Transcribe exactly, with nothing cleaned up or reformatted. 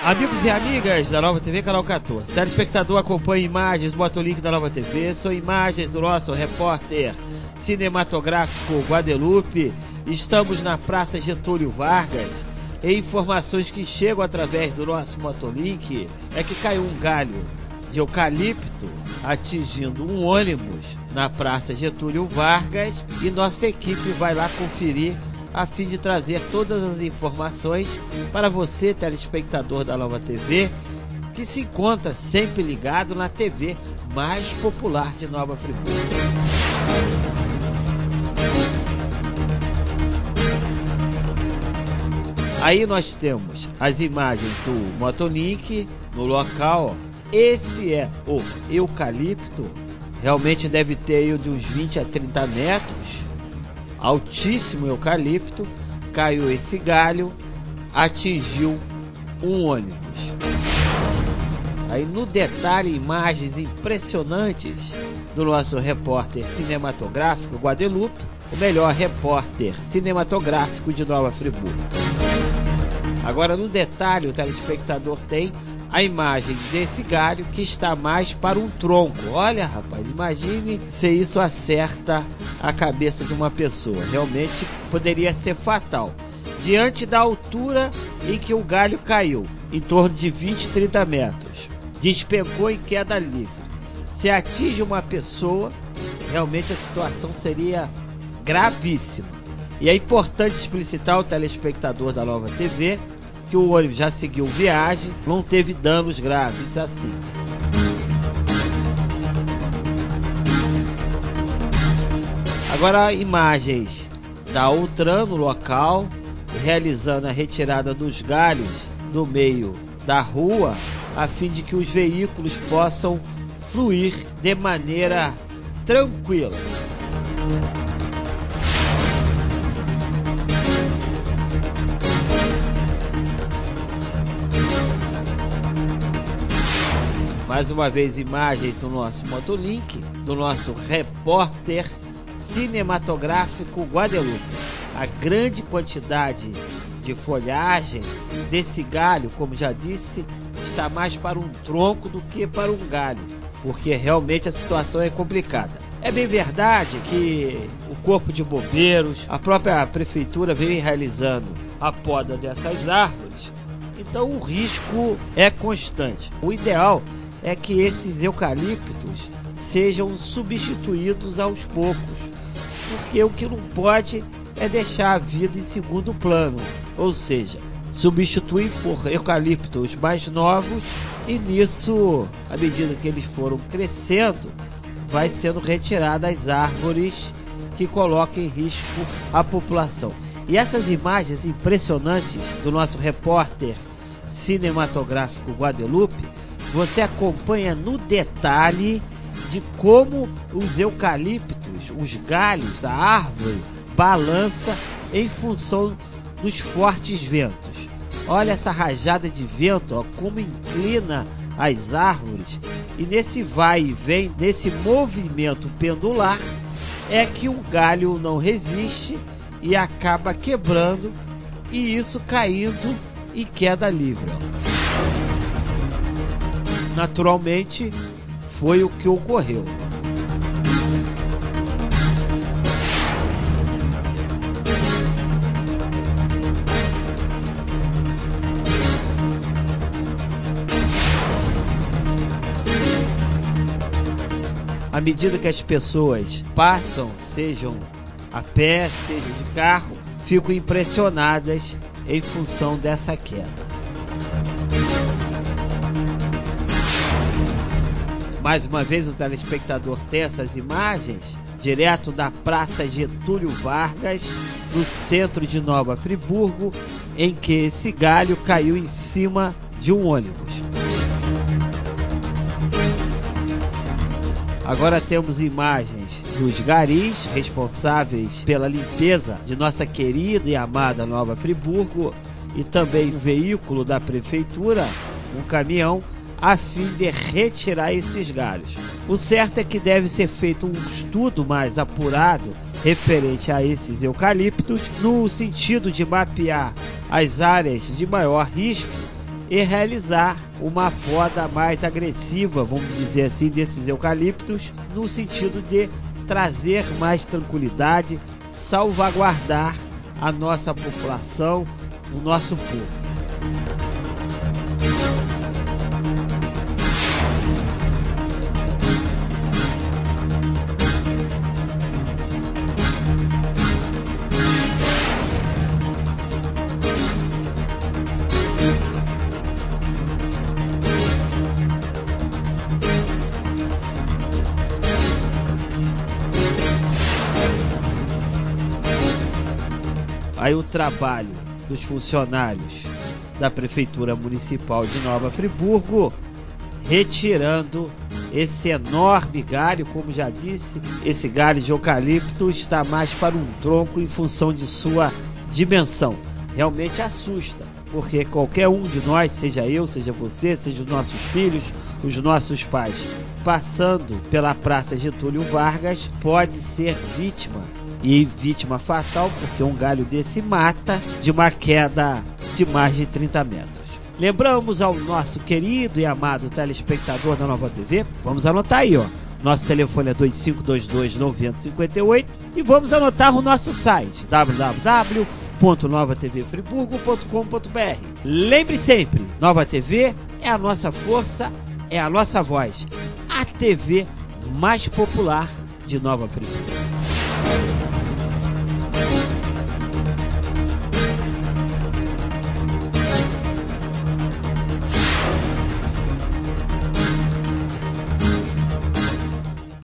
Amigos e amigas da Nova T V, canal quatorze. Telespectador, acompanha imagens do Motolink da Nova T V. São imagens do nosso repórter cinematográfico Guadelupe. Estamos na Praça Getúlio Vargas. E informações que chegam através do nosso Motolink é que caiu um galho de eucalipto atingindo um ônibus na Praça Getúlio Vargas. E nossa equipe vai lá conferir a fim de trazer todas as informações para você, telespectador da Nova T V, que se encontra sempre ligado na T V mais popular de Nova Friburgo. Aí nós temos as imagens do Motolink no local. Esse é o eucalipto, realmente deve ter de uns vinte a trinta metros. Altíssimo eucalipto, caiu esse galho, atingiu um ônibus. Aí no detalhe, imagens impressionantes do nosso repórter cinematográfico Guadelupe, o melhor repórter cinematográfico de Nova Friburgo. Agora no detalhe, o telespectador tem a imagem desse galho que está mais para um tronco. Olha, rapaz, imagine se isso acerta a cabeça de uma pessoa. Realmente poderia ser fatal. Diante da altura em que o galho caiu, em torno de vinte, trinta metros, despencou em queda livre. Se atinge uma pessoa, realmente a situação seria gravíssima. E é importante explicitar ao telespectador da Nova T V que o ônibus já seguiu viagem, não teve danos graves assim. Agora imagens da Ultran no local, realizando a retirada dos galhos do meio da rua, a fim de que os veículos possam fluir de maneira tranquila. Mais uma vez imagens do nosso Motolink, do nosso repórter cinematográfico Guadelupe. A grande quantidade de folhagem desse galho, como já disse, está mais para um tronco do que para um galho, porque realmente a situação é complicada. É bem verdade que o Corpo de Bombeiros, a própria prefeitura vem realizando a poda dessas árvores, então o risco é constante. O ideal é que esses eucaliptos sejam substituídos aos poucos, porque o que não pode é deixar a vida em segundo plano, ou seja, substituir por eucaliptos mais novos, e nisso, à medida que eles foram crescendo, vai sendo retiradas as árvores que colocam em risco a população. E essas imagens impressionantes do nosso repórter cinematográfico Guadelupe, você acompanha no detalhe de como os eucaliptos, os galhos, a árvore balança em função dos fortes ventos. Olha essa rajada de vento, ó, como inclina as árvores, e nesse vai e vem, nesse movimento pendular, é que um galho não resiste e acaba quebrando, e isso caindo em queda livre. Ó. Naturalmente, foi o que ocorreu. À medida que as pessoas passam, sejam a pé, sejam de carro, ficam impressionadas em função dessa queda. Mais uma vez o telespectador tem essas imagens direto da Praça Getúlio Vargas, no centro de Nova Friburgo, em que esse galho caiu em cima de um ônibus. Agora temos imagens dos garis responsáveis pela limpeza de nossa querida e amada Nova Friburgo, e também um veículo da prefeitura, um caminhão, a fim de retirar esses galhos. O certo é que deve ser feito um estudo mais apurado referente a esses eucaliptos, no sentido de mapear as áreas de maior risco e realizar uma poda mais agressiva, vamos dizer assim, desses eucaliptos, no sentido de trazer mais tranquilidade, salvaguardar a nossa população, o nosso povo. Aí o trabalho dos funcionários da Prefeitura Municipal de Nova Friburgo, retirando esse enorme galho, como já disse, esse galho de eucalipto está mais para um tronco em função de sua dimensão. Realmente assusta, porque qualquer um de nós, seja eu, seja você, seja os nossos filhos, os nossos pais, passando pela Praça Getúlio Vargas, pode ser vítima. E vítima fatal, porque um galho desse mata de uma queda de mais de trinta metros. Lembramos ao nosso querido e amado telespectador da Nova T V, vamos anotar aí, ó. Nosso telefone é dois cinco dois dois, nove zero cinco oito e vamos anotar o nosso site w w w ponto nova t v friburgo ponto com ponto b r. Lembre sempre, Nova T V é a nossa força, é a nossa voz, a T V mais popular de Nova Friburgo.